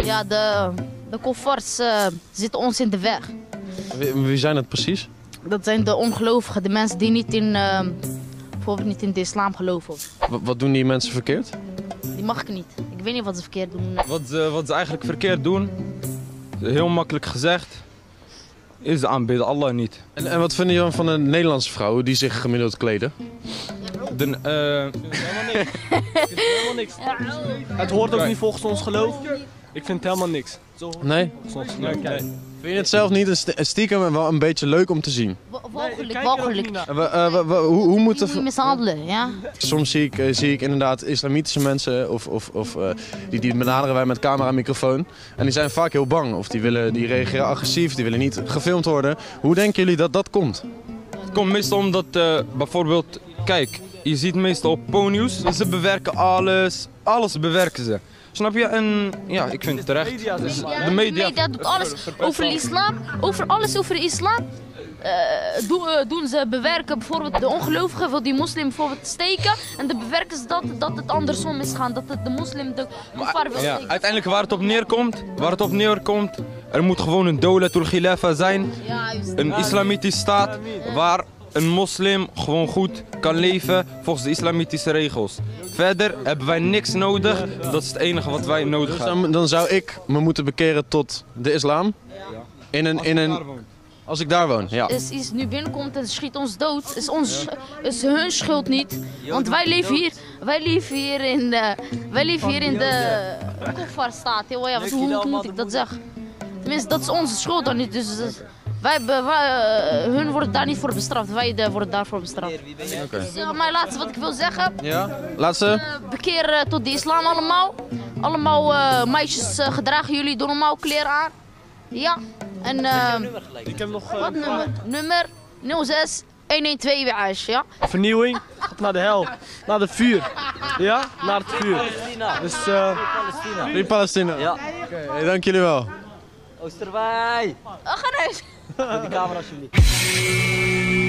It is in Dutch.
Ja, de koffers zitten ons in de weg. Wie zijn het precies? Dat zijn de ongelovigen, de mensen die niet in, bijvoorbeeld niet in de islam geloven. Wat doen die mensen verkeerd? Die mag ik niet. Ik weet niet wat ze verkeerd doen. Wat ze eigenlijk verkeerd doen, heel makkelijk gezegd, is aanbidden Allah niet. En wat vinden jullie van de Nederlandse vrouwen die zich gemiddeld kleden? Helemaal niks. Het hoort ook niet volgens ons geloof. Ik vind het helemaal niks. Nee? Nee. Vind je het zelf niet stiekem wel een beetje leuk om te zien? Walgelijk. Hoe moet Die het... mishandelen, ja. Soms zie ik inderdaad islamitische mensen die benaderen wij met camera en microfoon. En die zijn vaak heel bang of die reageren agressief, die willen niet gefilmd worden. Hoe denken jullie dat dat komt? Het komt meestal omdat bijvoorbeeld, kijk, je ziet meestal op Po-nieuws, ze bewerken alles bewerken ze. Snap je? En ja, ik vind het terecht. Dus De media doet alles over de islam, over alles over de islam. Doen ze bewerken bijvoorbeeld de ongelovigen wil die moslim bijvoorbeeld steken en dan bewerken ze dat het andersom is gaan, dat het de moslim de kuffar wil ja, steken. uiteindelijk waar het op neerkomt, er moet gewoon een dawlatul khilafa zijn, een islamitische staat waar een moslim gewoon goed kan leven volgens de islamitische regels. Verder hebben wij niks nodig, dat is het enige wat wij nodig hebben. Dan zou ik me moeten bekeren tot de islam. Als ik daar woon, ja. Is nu binnenkomt en schiet ons dood, is hun schuld niet. Want wij leven hier in de kofferstaat. Ja, hoe moet ik dat zeggen? Tenminste, dat is onze schuld dan niet. Dus hun worden daar niet voor bestraft, wij worden daarvoor bestraft. Okay. Dus, maar laatste wat ik wil zeggen. Ja? Laatste? Bekeer tot de islam allemaal. Allemaal meisjes gedragen jullie door normaal kleren aan. Ja. En Ik heb nog wat nummer? Nummer 06 112 weer Aish, ja? vernieuwing. Gaat naar de hel. Naar het vuur. Ja? Naar het vuur. Dus Free Palestina. Ja. Oké, dank jullie wel. Oosterwijk! Ga naar huis. De camera alsjeblieft.